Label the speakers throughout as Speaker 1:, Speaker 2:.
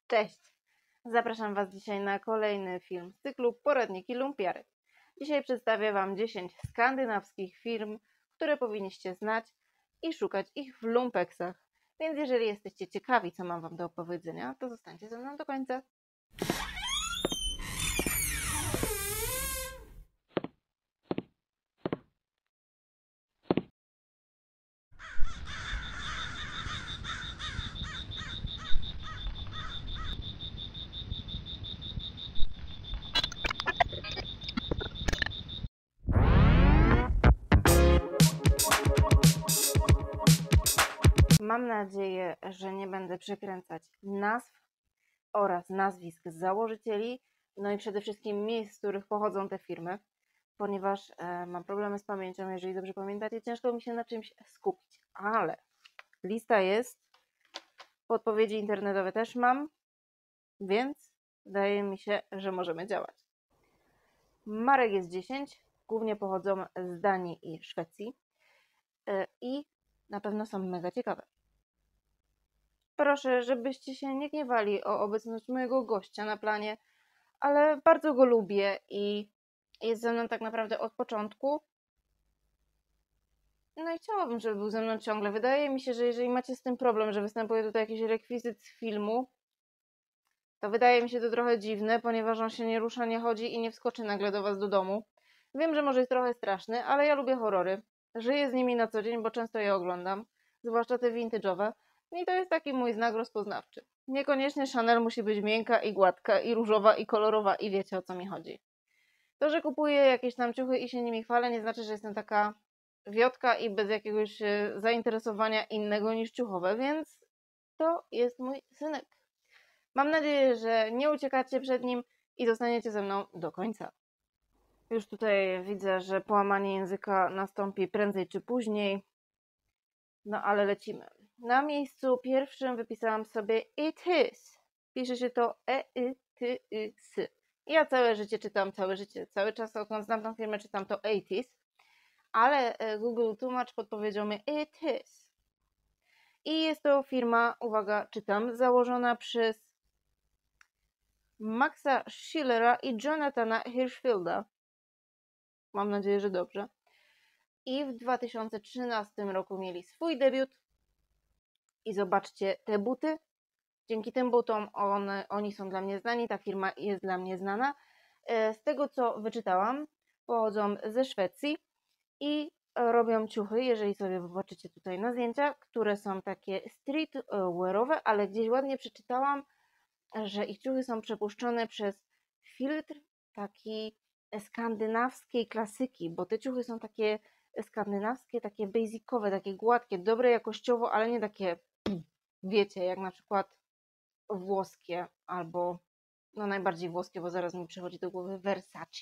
Speaker 1: Cześć! Zapraszam Was dzisiaj na kolejny film z cyklu Poradniki Lumpiary. Dzisiaj przedstawię Wam 10 skandynawskich firm, które powinniście znać i szukać ich w lumpeksach. Więc jeżeli jesteście ciekawi, co mam Wam do opowiedzenia, to zostańcie ze mną do końca. Mam nadzieję, że nie będę przekręcać nazw oraz nazwisk założycieli, no i przede wszystkim miejsc, z których pochodzą te firmy, ponieważ mam problemy z pamięcią, jeżeli dobrze pamiętacie, ciężko mi się na czymś skupić, ale lista jest, podpowiedzi internetowe też mam, więc wydaje mi się, że możemy działać. Marek jest 10, głównie pochodzą z Danii i Szwecji i na pewno są mega ciekawe. Proszę, żebyście się nie gniewali o obecność mojego gościa na planie, ale bardzo go lubię i jest ze mną tak naprawdę od początku. No i chciałabym, żeby był ze mną ciągle. Wydaje mi się, że jeżeli macie z tym problem, że występuje tutaj jakiś rekwizyt z filmu, to wydaje mi się to trochę dziwne, ponieważ on się nie rusza, nie chodzi i nie wskoczy nagle do Was do domu. Wiem, że może jest trochę straszny, ale ja lubię horrory. Żyję z nimi na co dzień, bo często je oglądam, zwłaszcza te vintage'owe. I to jest taki mój znak rozpoznawczy. Niekoniecznie Chanel musi być miękka i gładka i różowa i kolorowa i wiecie, o co mi chodzi. To, że kupuję jakieś tam ciuchy i się nimi chwalę, nie znaczy, że jestem taka wiotka i bez jakiegoś zainteresowania innego niż ciuchowe, więc to jest mój synek. Mam nadzieję, że nie uciekacie przed nim i zostaniecie ze mną do końca. Już tutaj widzę, że połamanie języka nastąpi prędzej czy później. No ale lecimy. Na miejscu pierwszym wypisałam sobie It Is. Pisze się to E-I-T-Y-S. Ja całe życie czytam, cały czas odkąd znam tą firmę czytam to 80s, ale Google tłumacz podpowiedział mi It Is. I jest to firma, uwaga, czytam, założona przez Maxa Schillera i Jonathana Hirschfielda. Mam nadzieję, że dobrze. I w 2013 roku mieli swój debiut. I zobaczcie te buty. Dzięki tym butom oni są dla mnie znani, ta firma jest dla mnie znana. Z tego, co wyczytałam, pochodzą ze Szwecji i robią ciuchy, jeżeli sobie zobaczycie tutaj na zdjęciach, które są takie streetwearowe, ale gdzieś ładnie przeczytałam, że ich ciuchy są przepuszczone przez filtr taki skandynawskiej klasyki, bo te ciuchy są takie skandynawskie, takie basicowe, takie gładkie, dobre jakościowo, ale nie takie, wiecie, jak na przykład włoskie albo, no najbardziej włoskie, bo zaraz mi przychodzi do głowy Versace.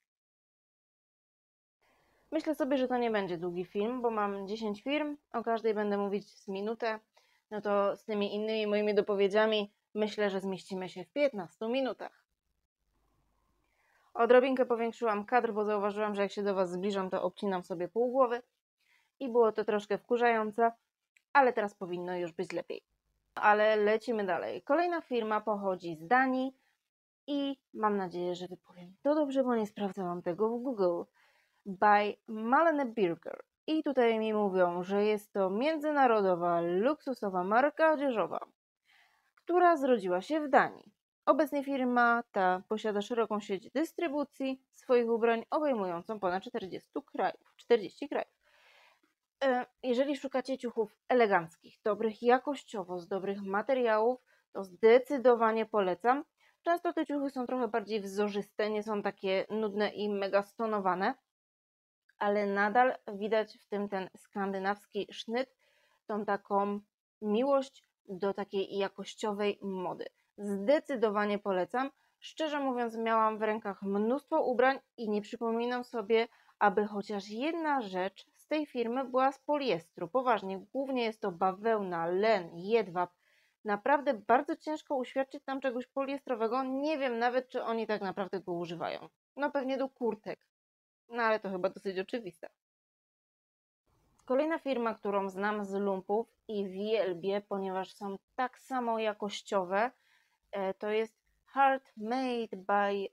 Speaker 1: Myślę sobie, że to nie będzie długi film, bo mam 10 firm, o każdej będę mówić z minutę, no to z tymi innymi moimi dopowiedziami myślę, że zmieścimy się w 15 minutach. Odrobinkę powiększyłam kadr, bo zauważyłam, że jak się do Was zbliżam, to obcinam sobie pół głowy i było to troszkę wkurzające, ale teraz powinno już być lepiej. Ale lecimy dalej. Kolejna firma pochodzi z Danii i mam nadzieję, że wypowiem to dobrze, bo nie sprawdzałam tego w Google. By Malene Birger. I tutaj mi mówią, że jest to międzynarodowa, luksusowa marka odzieżowa, która zrodziła się w Danii. Obecnie firma ta posiada szeroką sieć dystrybucji swoich ubrań obejmującą ponad 40 krajów. Jeżeli szukacie ciuchów eleganckich, dobrych jakościowo, z dobrych materiałów, to zdecydowanie polecam. Często te ciuchy są trochę bardziej wzorzyste, nie są takie nudne i mega stonowane, ale nadal widać w tym ten skandynawski sznyt, tą taką miłość do takiej jakościowej mody. Zdecydowanie polecam. Szczerze mówiąc, miałam w rękach mnóstwo ubrań i nie przypominam sobie, aby chociaż jedna rzecz z tej firmy była z poliestru. Poważnie, głównie jest to bawełna, len, jedwab. Naprawdę bardzo ciężko uświadczyć tam czegoś poliestrowego. Nie wiem nawet, czy oni tak naprawdę go używają. No pewnie do kurtek. No ale to chyba dosyć oczywiste. Kolejna firma, którą znam z lumpów i wielbię, ponieważ są tak samo jakościowe To jest Heart Made by,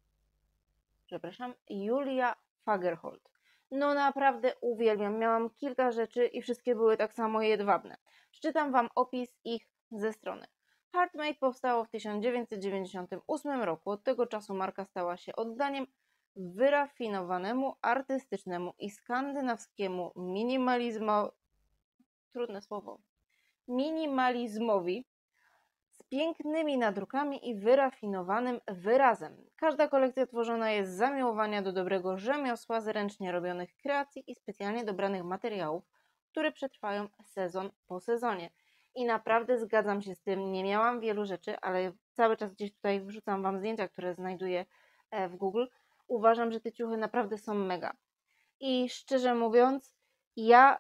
Speaker 1: Julia Fagerholt. No naprawdę uwielbiam. Miałam kilka rzeczy i wszystkie były tak samo jedwabne. Przeczytam Wam opis ich ze strony. Heartmate powstało w 1998 roku. Od tego czasu marka stała się oddaniem wyrafinowanemu, artystycznemu i skandynawskiemu minimalizmowi z pięknymi nadrukami i wyrafinowanym wyrazem. Każda kolekcja tworzona jest z zamiłowania do dobrego rzemiosła, z ręcznie robionych kreacji i specjalnie dobranych materiałów, które przetrwają sezon po sezonie. I naprawdę zgadzam się z tym. Nie miałam wielu rzeczy, ale cały czas gdzieś tutaj wrzucam Wam zdjęcia, które znajduję w Google. Uważam, że te ciuchy naprawdę są mega. I szczerze mówiąc, ja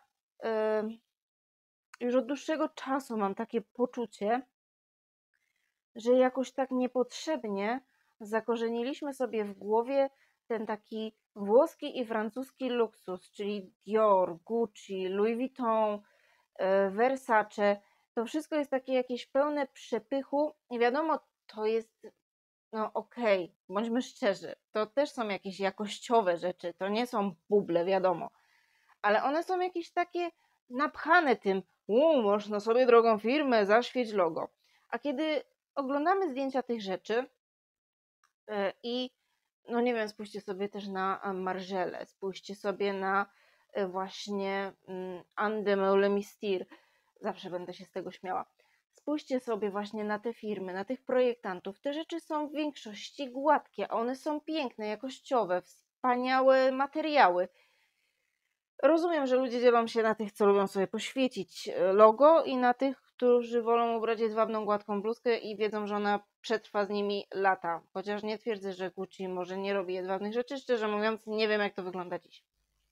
Speaker 1: już od dłuższego czasu mam takie poczucie, że jakoś tak niepotrzebnie zakorzeniliśmy sobie w głowie ten taki włoski i francuski luksus, czyli Dior, Gucci, Louis Vuitton, Versace. To wszystko jest takie jakieś pełne przepychu i wiadomo, to jest, no okej, bądźmy szczerzy, to też są jakieś jakościowe rzeczy, to nie są buble, wiadomo, ale one są jakieś takie napchane tym, można sobie drogą firmę, zaświeć logo. A kiedy oglądamy zdjęcia tych rzeczy i no nie wiem, spójrzcie sobie też na Margiela, spójrzcie sobie na właśnie Anne Mistir, zawsze będę się z tego śmiała. Spójrzcie sobie właśnie na te firmy, na tych projektantów. Te rzeczy są w większości gładkie, one są piękne, jakościowe, wspaniałe materiały. Rozumiem, że ludzie dzielą się na tych, co lubią sobie poświecić logo i na tych, którzy wolą ubrać jedwabną, gładką bluzkę i wiedzą, że ona przetrwa z nimi lata. Chociaż nie twierdzę, że Gucci może nie robi jedwabnych rzeczy, szczerze mówiąc nie wiem, jak to wygląda dziś.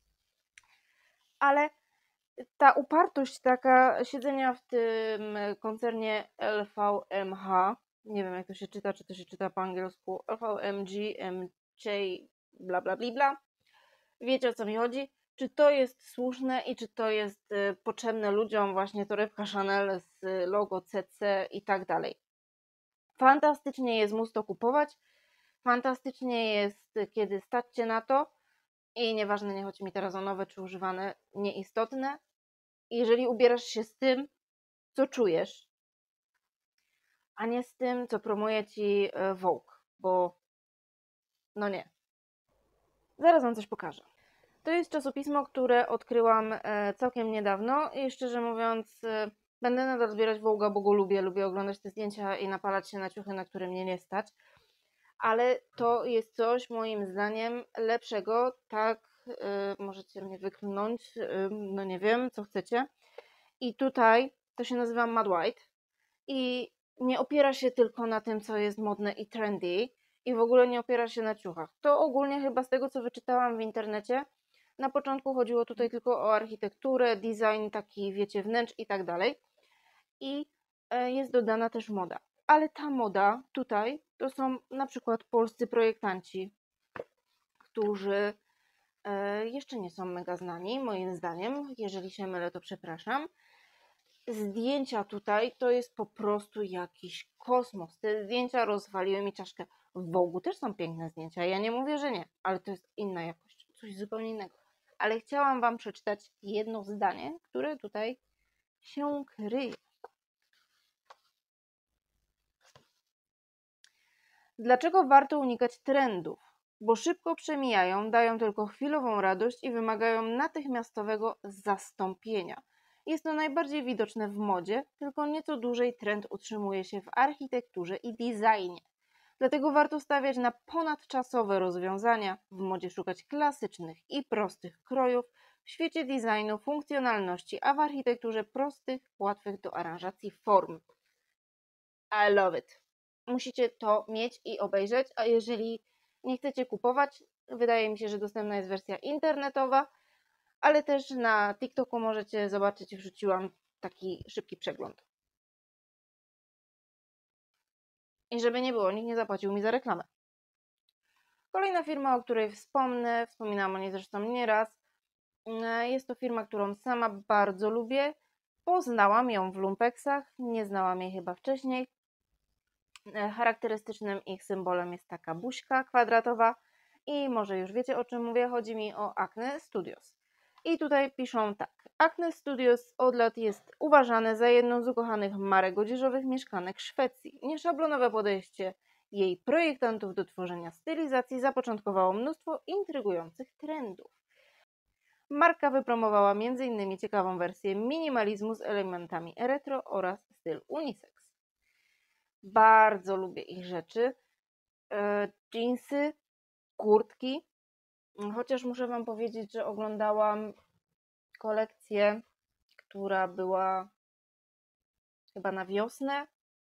Speaker 1: Ale ta upartość taka siedzenia w tym koncernie LVMH, nie wiem jak to się czyta, czy to się czyta po angielsku, LVMG, MJ, bla bla bla bla. Wiecie, o co mi chodzi? Czy to jest słuszne i czy to jest potrzebne ludziom, właśnie torebka Chanel z logo CC i tak dalej. Fantastycznie jest móc to kupować, fantastycznie jest, kiedy stać Cię na to i nieważne, nie chodzi mi teraz o nowe czy używane, nieistotne. Jeżeli ubierasz się z tym, co czujesz, a nie z tym, co promuje Ci Vogue, bo no nie. Zaraz Wam coś pokażę. To jest czasopismo, które odkryłam całkiem niedawno i szczerze mówiąc będę nadal zbierać Vogue'a, bo go lubię oglądać te zdjęcia i napalać się na ciuchy, na które mnie nie stać, ale to jest coś moim zdaniem lepszego, tak możecie mnie wyklnąć, no nie wiem, co chcecie. I tutaj to się nazywa Mad White i nie opiera się tylko na tym, co jest modne i trendy i w ogóle nie opiera się na ciuchach. To ogólnie chyba z tego, co wyczytałam w internecie, na początku chodziło tutaj tylko o architekturę, design taki, wiecie, wnętrz i tak dalej. I jest dodana też moda. Ale ta moda tutaj to są na przykład polscy projektanci, którzy jeszcze nie są mega znani, moim zdaniem. Jeżeli się mylę, to przepraszam. Zdjęcia tutaj to jest po prostu jakiś kosmos. Te zdjęcia rozwaliły mi czaszkę. W Vogue'u też są piękne zdjęcia, ja nie mówię, że nie, ale to jest inna jakość, coś zupełnie innego. Ale chciałam Wam przeczytać jedno zdanie, które tutaj się kryje. Dlaczego warto unikać trendów? Bo szybko przemijają, dają tylko chwilową radość i wymagają natychmiastowego zastąpienia. Jest to najbardziej widoczne w modzie, tylko nieco dłużej trend utrzymuje się w architekturze i designie. Dlatego warto stawiać na ponadczasowe rozwiązania, w modzie szukać klasycznych i prostych krojów, w świecie designu funkcjonalności, a w architekturze prostych, łatwych do aranżacji form. I love it. Musicie to mieć i obejrzeć, a jeżeli nie chcecie kupować, wydaje mi się, że dostępna jest wersja internetowa, ale też na TikToku możecie zobaczyć, wrzuciłam taki szybki przegląd. I żeby nie było, nikt nie zapłacił mi za reklamę. Kolejna firma, o której wspomnę, wspominałam o niej zresztą nieraz, jest to firma, którą sama bardzo lubię. Poznałam ją w lumpeksach, nie znałam jej chyba wcześniej. Charakterystycznym ich symbolem jest taka buźka kwadratowa i może już wiecie, o czym mówię, chodzi mi o Acne Studios. I tutaj piszą tak: Acne Studios od lat jest uważane za jedną z ukochanych marek odzieżowych mieszkanek Szwecji. Nieszablonowe podejście jej projektantów do tworzenia stylizacji zapoczątkowało mnóstwo intrygujących trendów. Marka wypromowała m.in. ciekawą wersję minimalizmu z elementami retro oraz styl unisex. Bardzo lubię ich rzeczy. Jeansy, kurtki. Chociaż muszę Wam powiedzieć, że oglądałam kolekcję, która była chyba na wiosnę.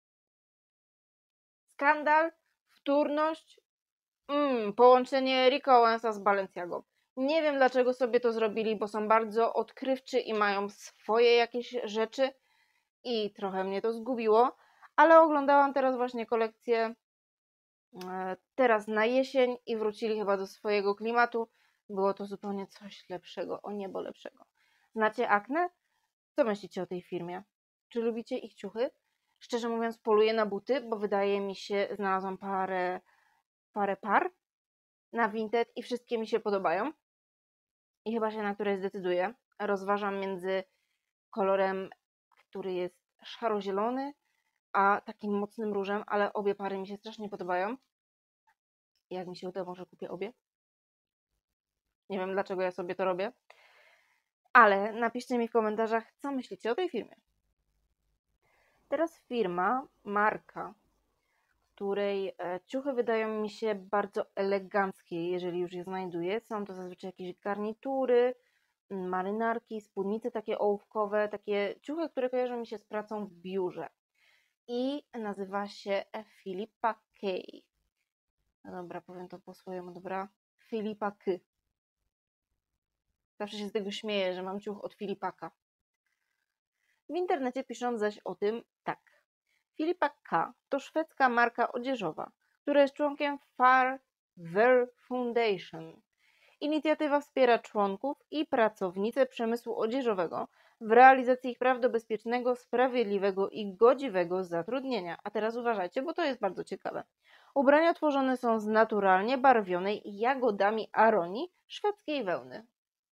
Speaker 1: Skandal, wtórność, połączenie Rick Owensa z Balenciagą. Nie wiem, dlaczego sobie to zrobili, bo są bardzo odkrywczy i mają swoje jakieś rzeczy i trochę mnie to zgubiło, ale oglądałam teraz właśnie kolekcję teraz na jesień i wrócili chyba do swojego klimatu. Było to zupełnie coś lepszego, o niebo lepszego. Znacie Acne? Co myślicie o tej firmie? Czy lubicie ich ciuchy? Szczerze mówiąc, poluję na buty, bo wydaje mi się, znalazłam parę par na Vinted i wszystkie mi się podobają. I chyba się na której zdecyduję. Rozważam między kolorem, który jest szaro-zielony, a takim mocnym różem, ale obie pary mi się strasznie podobają. Jak mi się uda, może kupię obie. Nie wiem, dlaczego ja sobie to robię. Ale napiszcie mi w komentarzach, co myślicie o tej firmie. Teraz firma, marka, której ciuchy wydają mi się bardzo eleganckie, jeżeli już je znajduję. Są to zazwyczaj jakieś garnitury, marynarki, spódnice takie ołówkowe, takie ciuchy, które kojarzą mi się z pracą w biurze. I nazywa się Philippa K. No dobra, powiem to po swojemu, dobra? Philippa K. Zawsze się z tego śmieję, że mam ciuch od Filipaka. W internecie piszą zaś o tym tak. Philippa K. to szwedzka marka odzieżowa, która jest członkiem Farver Foundation. Inicjatywa wspiera członków i pracownice przemysłu odzieżowego w realizacji ich praw do bezpiecznego, sprawiedliwego i godziwego zatrudnienia. A teraz uważajcie, bo to jest bardzo ciekawe. Ubrania tworzone są z naturalnie barwionej jagodami aronii szwedzkiej wełny.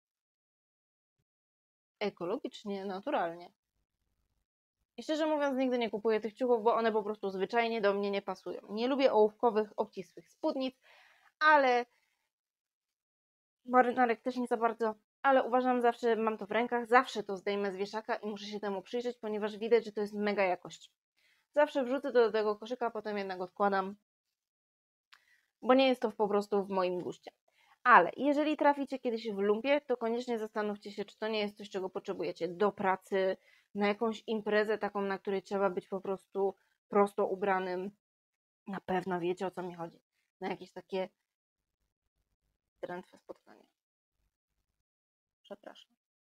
Speaker 1: Ekologicznie, naturalnie. I szczerze mówiąc, nigdy nie kupuję tych ciuchów, bo one po prostu zwyczajnie do mnie nie pasują. Nie lubię ołówkowych, obcisłych spódnic, ale marynarek też nie za bardzo, ale uważam, zawsze mam to w rękach, zawsze to zdejmę z wieszaka i muszę się temu przyjrzeć, ponieważ widać, że to jest mega jakość. Zawsze wrzucę to do tego koszyka, a potem jednak odkładam, bo nie jest to po prostu w moim guście. Ale jeżeli traficie kiedyś w lumpie, to koniecznie zastanówcie się, czy to nie jest coś, czego potrzebujecie do pracy, na jakąś imprezę taką, na której trzeba być po prostu prosto ubranym. Na pewno wiecie, o co mi chodzi. Na jakieś takie drętwe spotkanie. Przepraszam.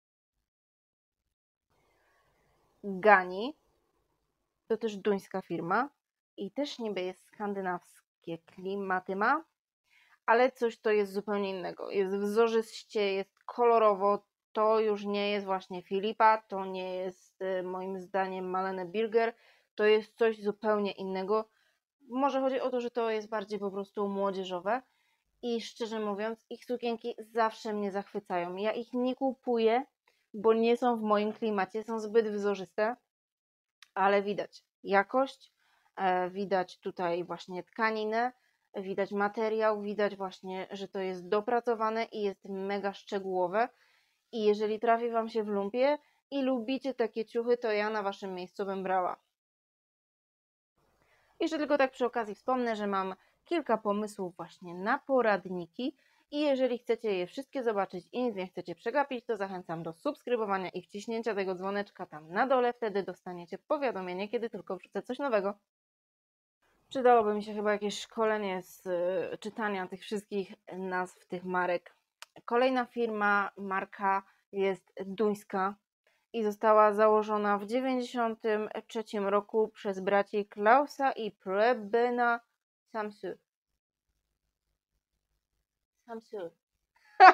Speaker 1: Gani to też duńska firma i też niby jest skandynawskie klimaty ma, ale coś to jest zupełnie innego. Jest wzorzyście, jest kolorowo, to już nie jest właśnie Filipa, to nie jest moim zdaniem Malene Birger, to jest coś zupełnie innego. Może chodzi o to, że to jest bardziej po prostu młodzieżowe i szczerze mówiąc, ich sukienki zawsze mnie zachwycają. Ja ich nie kupuję, bo nie są w moim klimacie, są zbyt wzorzyste, ale widać jakość, widać tutaj właśnie tkaninę, widać materiał, widać właśnie, że to jest dopracowane i jest mega szczegółowe. I jeżeli trafi Wam się w lumpie i lubicie takie ciuchy, to ja na Waszym miejscu bym brała. Jeszcze tylko tak przy okazji wspomnę, że mam kilka pomysłów właśnie na poradniki i jeżeli chcecie je wszystkie zobaczyć i nic nie chcecie przegapić, to zachęcam do subskrybowania i wciśnięcia tego dzwoneczka tam na dole, wtedy dostaniecie powiadomienie, kiedy tylko wrzucę coś nowego. Przydałoby mi się chyba jakieś szkolenie z czytania tych wszystkich nazw tych marek. Kolejna firma, marka jest duńska i została założona w 1993 roku przez braci Klausa i Prebena Samsu.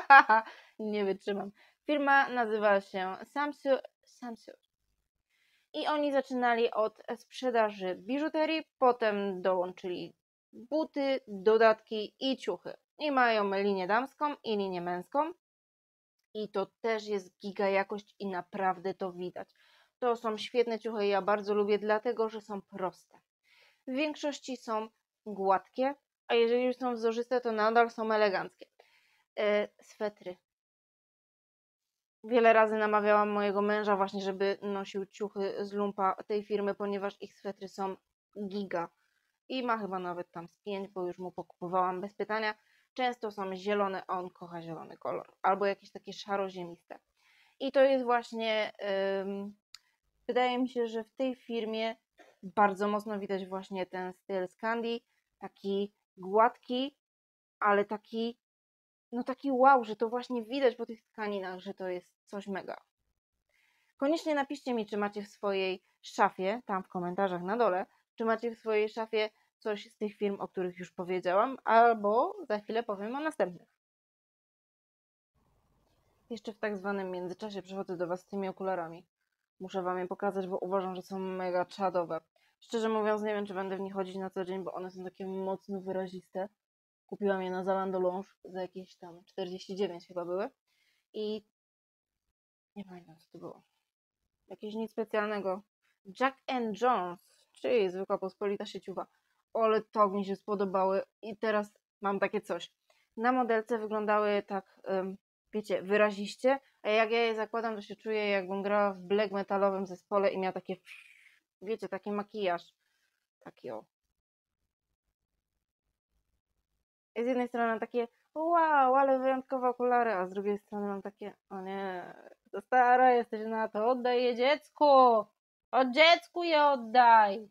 Speaker 1: Nie wytrzymam. Firma nazywa się Samsu. I oni zaczynali od sprzedaży biżuterii, potem dołączyli buty, dodatki i ciuchy. I mają linię damską i linię męską. I to też jest giga jakość i naprawdę to widać. To są świetne ciuchy, ja bardzo lubię, dlatego że są proste. W większości są gładkie, a jeżeli już są wzorzyste, to nadal są eleganckie. Swetry. Wiele razy namawiałam mojego męża właśnie, żeby nosił ciuchy z lumpa tej firmy, ponieważ ich swetry są giga. I ma chyba nawet tam z 5, bo już mu pokupowałam bez pytania. Często są zielone, a on kocha zielony kolor. Albo jakieś takie szaro-ziemiste. I to jest właśnie, wydaje mi się, że w tej firmie bardzo mocno widać właśnie ten styl Scandi. Taki gładki, ale taki, no taki wow, że to właśnie widać po tych tkaninach, że to jest coś mega. Koniecznie napiszcie mi, czy macie w swojej szafie, tam w komentarzach na dole, czy macie w swojej szafie coś z tych firm, o których już powiedziałam, albo za chwilę powiem o następnych. Jeszcze w tak zwanym międzyczasie przychodzę do Was z tymi okularami. Muszę Wam je pokazać, bo uważam, że są mega czadowe. Szczerze mówiąc, nie wiem, czy będę w nich chodzić na co dzień, bo one są takie mocno wyraziste. Kupiłam je na Zalando Lounge za jakieś tam 49 chyba były. I nie pamiętam, co to było. Jakieś nic specjalnego. Jack and Jones, czyli zwykła pospolita sieciuwa. Ale tak mi się spodobały i teraz mam takie coś. Na modelce wyglądały tak, wiecie, wyraziście, a jak ja je zakładam, to się czuję, jakbym grała w black metalowym zespole i miała takie, wiecie, taki makijaż. Taki o. I z jednej strony mam takie, wow, ale wyjątkowe okulary, a z drugiej strony mam takie, o nie, to stara jesteś na to, oddaj je dziecku! O dziecku je oddaj!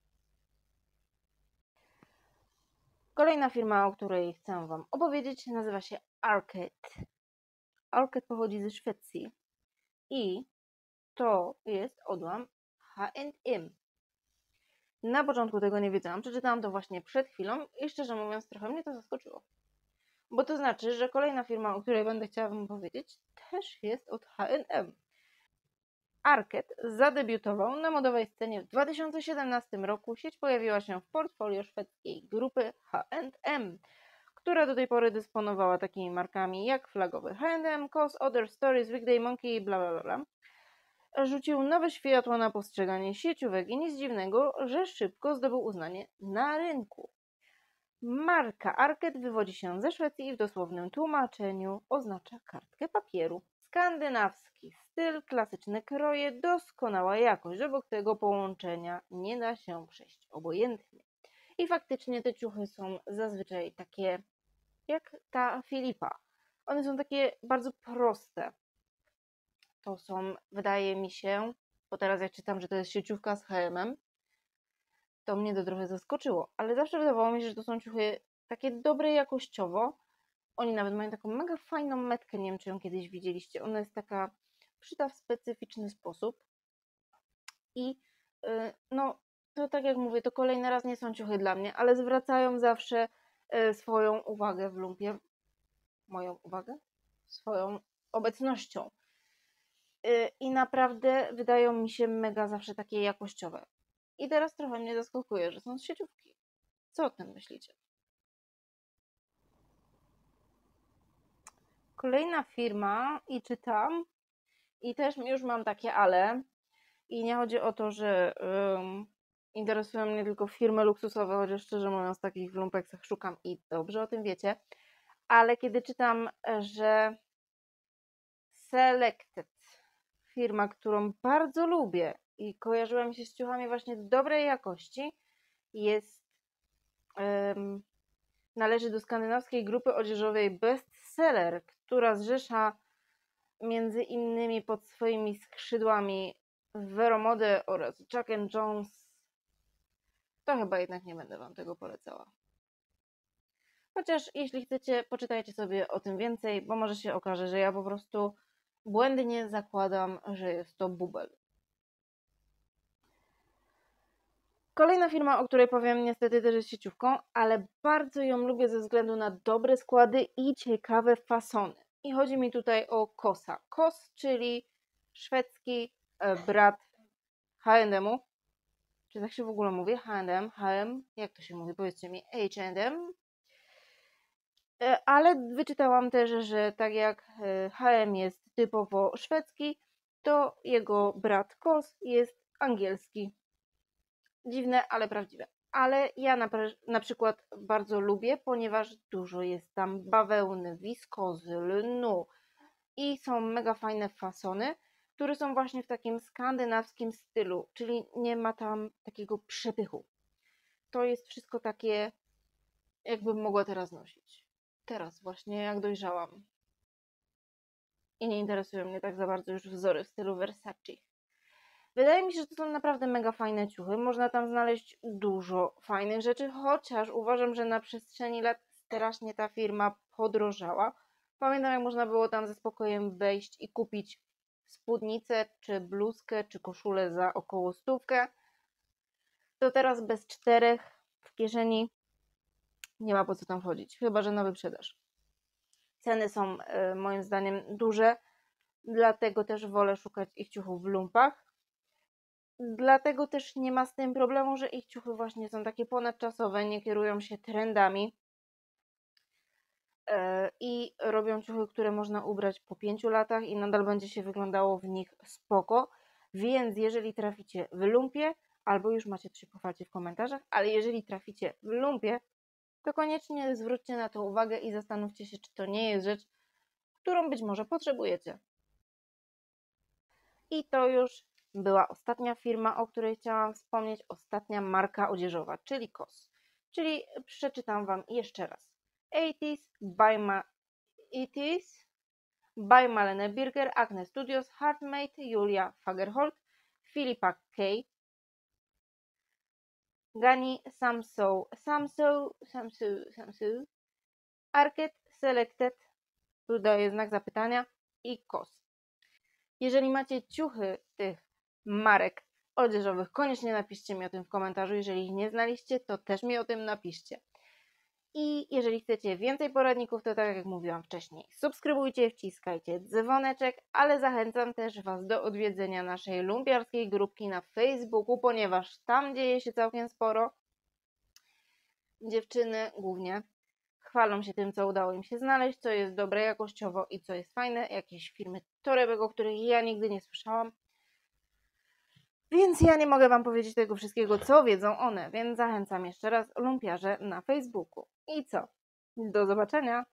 Speaker 1: Kolejna firma, o której chcę Wam opowiedzieć, nazywa się Arket. Arket pochodzi ze Szwecji i to jest odłam H&M. Na początku tego nie wiedziałam, przeczytałam to właśnie przed chwilą i szczerze mówiąc trochę mnie to zaskoczyło. Bo to znaczy, że kolejna firma, o której będę chciała Wam powiedzieć, też jest od H&M. Arket zadebiutował na modowej scenie w 2017 roku. Sieć pojawiła się w portfolio szwedzkiej grupy H&M, która do tej pory dysponowała takimi markami jak flagowy H&M, COS, Other Stories, Weekday Monkey, bla bla bla. Rzucił nowe światło na postrzeganie sieciówek i nic dziwnego, że szybko zdobył uznanie na rynku. Marka Arket wywodzi się ze Szwecji i w dosłownym tłumaczeniu oznacza kartkę papieru. Skandynawski styl, klasyczne kroje, doskonała jakość. Obok tego połączenia nie da się przejść obojętnie. I faktycznie te ciuchy są zazwyczaj takie jak ta Filipa. One są takie bardzo proste. To są, wydaje mi się, bo teraz jak czytam, że to jest sieciówka z H&M, to mnie to trochę zaskoczyło, ale zawsze wydawało mi się, że to są ciuchy takie dobre jakościowo. Oni nawet mają taką mega fajną metkę, nie wiem, czy ją kiedyś widzieliście. Ona jest taka szyta w specyficzny sposób i no, to tak jak mówię, to kolejny raz nie są ciuchy dla mnie, ale zwracają zawsze swoją uwagę w lumpie. Moją uwagę? Swoją obecnością. I naprawdę wydają mi się mega zawsze takie jakościowe. I teraz trochę mnie zaskakuje, że są z sieciówki. Co o tym myślicie? Kolejna firma i czytam i też już mam takie ale i nie chodzi o to, że interesują mnie tylko firmy luksusowe, chociaż szczerze mówiąc takich w lumpeksach szukam i dobrze o tym wiecie, ale kiedy czytam, że Selected, firma, którą bardzo lubię i kojarzyła mi się z ciuchami właśnie dobrej jakości, jest należy do skandynawskiej grupy odzieżowej Bestseller, która zrzesza między innymi pod swoimi skrzydłami Vero Mode oraz Jack and Jones. To chyba jednak nie będę Wam tego polecała. Chociaż jeśli chcecie, poczytajcie sobie o tym więcej, bo może się okaże, że ja po prostu błędnie zakładam, że jest to bubel. Kolejna firma, o której powiem, niestety też jest sieciówką, ale bardzo ją lubię ze względu na dobre składy i ciekawe fasony. I chodzi mi tutaj o COSa. COS, czyli szwedzki brat H&M-u. Czy tak się w ogóle mówi? H&M, H&M, jak to się mówi? Powiedzcie mi. H&M. Ale wyczytałam też, że tak jak H&M jest typowo szwedzki, to jego brat COS jest angielski. Dziwne, ale prawdziwe. Ale ja na przykład bardzo lubię, ponieważ dużo jest tam bawełny, wiskozy, lnu i są mega fajne fasony, które są właśnie w takim skandynawskim stylu, czyli nie ma tam takiego przepychu. To jest wszystko takie, jakbym mogła teraz nosić. Teraz właśnie, jak dojrzałam. I nie interesują mnie tak za bardzo już wzory w stylu Versace. Wydaje mi się, że to są naprawdę mega fajne ciuchy. Można tam znaleźć dużo fajnych rzeczy, chociaż uważam, że na przestrzeni lat strasznie ta firma podrożała. Pamiętam, jak można było tam ze spokojem wejść i kupić spódnicę, czy bluzkę, czy koszulę za około 100. To teraz bez 4 w kieszeni nie ma po co tam chodzić, chyba że na wyprzedaż. Ceny są moim zdaniem duże, dlatego też wolę szukać ich ciuchów w lumpach. Dlatego też nie ma z tym problemu, że ich ciuchy właśnie są takie ponadczasowe, nie kierują się trendami i robią ciuchy, które można ubrać po 5 latach i nadal będzie się wyglądało w nich spoko. Więc jeżeli traficie w lumpie, albo już macie to się pochwalcie w komentarzach, ale jeżeli traficie w lumpie, to koniecznie zwróćcie na to uwagę i zastanówcie się, czy to nie jest rzecz, którą być może potrzebujecie. I to już była ostatnia firma, o której chciałam wspomnieć, ostatnia marka odzieżowa, czyli COS. Czyli przeczytam Wam jeszcze raz. 80s by Malene Birger, Acne Studios, Heartmate, Julia Fagerholt, Philippa K, Gani, Samsou, Arket, Selected, tu daję znak zapytania, i COS. Jeżeli macie ciuchy tych marek odzieżowych, koniecznie napiszcie mi o tym w komentarzu. Jeżeli ich nie znaliście, to też mi o tym napiszcie. I jeżeli chcecie więcej poradników, to tak jak mówiłam wcześniej, subskrybujcie, wciskajcie dzwoneczek, ale zachęcam też Was do odwiedzenia naszej lumpiarskiej grupki na Facebooku, ponieważ tam dzieje się całkiem sporo. Dziewczyny głównie chwalą się tym, co udało im się znaleźć, co jest dobre jakościowo i co jest fajne. Jakieś firmy torebek, o których ja nigdy nie słyszałam. Więc ja nie mogę Wam powiedzieć tego wszystkiego, co wiedzą one, więc zachęcam jeszcze raz lumpiarze na Facebooku. I co? Do zobaczenia!